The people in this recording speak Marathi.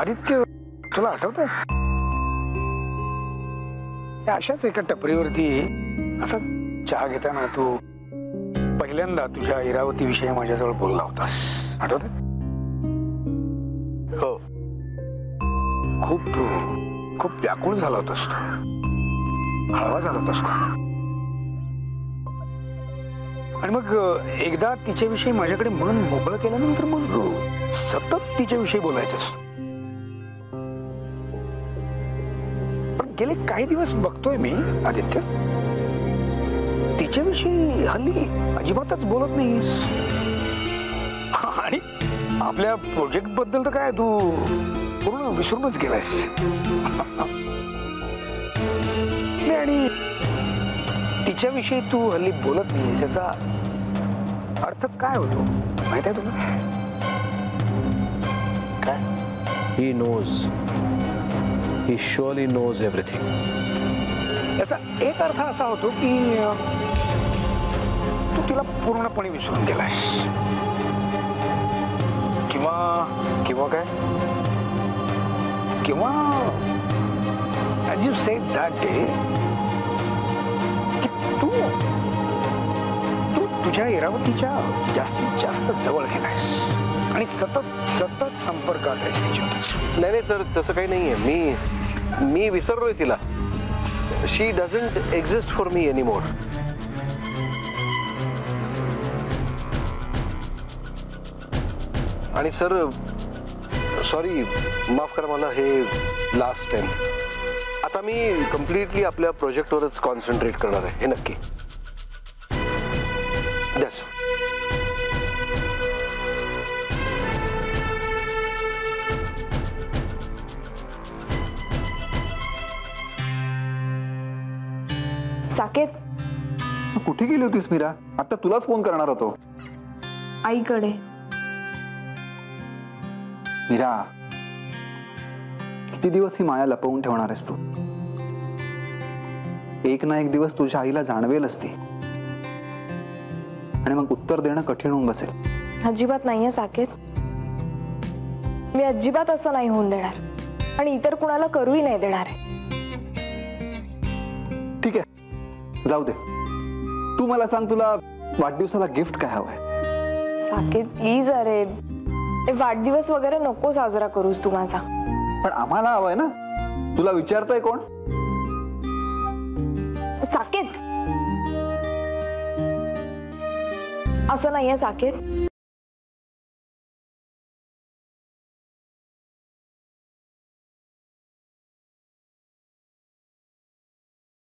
आदित्य, तुला आठवतंय अशाच एका टपरीवरती असा चहा घेताना तू पहिल्यांदा तुझ्या इरावती विषयी माझ्याजवळ बोलला होतास, आठवतंय? हो. खूप व्याकुळ झाला होतास तू, हळवा झाला होतास तू. आणि मग एकदा तिच्याविषयी माझ्याकडे मन मोकळं केल्यानंतर मग सतत तिच्याविषयी बोलायचंस. पण गेले काही दिवस बघतोय मी आदित्य, तिच्याविषयी हल्ली अजिबातच बोलत नाहीस. आणि आपल्या प्रोजेक्ट बद्दल तर काय तू पूर्ण विसरूनच गेलायस. आणि तिच्याविषयी तू हल्ली बोलत नाहीस याचा अर्थ काय होतो माहित आहे तुला? काय? He knows. He surely knows everything. याचा एक अर्थ असा होतो की तू तिला पूर्णपणे विसरून गेलायस. किंवा काय? किंवा as you said that day की तू तुझ्या इरावतीच्या जास्तीत जास्त जवळ गेलायस आणि सतत संपर्कात आहेस तिच्यावर. नाही सर, तसं काही नाहीये. मी विसरलोय तिला. She doesn't exist for me anymore. आणि सर सॉरी, माफ करा मला, हे लास्ट टाइम. आता मी कम्प्लिटली आपल्या प्रोजेक्टवरच कॉन्सन्ट्रेट करणार आहे, हे नक्की. Yes. साकेत, कुठे गेली होतीस मीरा? आता तुलाच फोन करणार होतो. आईकडे. मीरा, किती दिवस ही माया लपवून ठेवणार आहेस तू? एक ना एक दिवस तुझ्या आईला जाणवेलच ती, आणि मग उत्तर देणं कठीण होऊन बसेल. अजिबात नाहीये साकेत, मी अजिबात असं नाही होऊन देणार आणि इतर कुणाला करूही नाही देणार आहे. ठीक आहे, जाऊ दे. तू मला सांग, तुला वाढदिवसाला गिफ्ट काय हवंय? साकेत प्लीज, अरे वाढदिवस वगैरे नको साजरा करूस तू माझा. पण आम्हाला हवंय ना. तुला विचारतंय कोण? साकेत, असं नाहीये साकेत.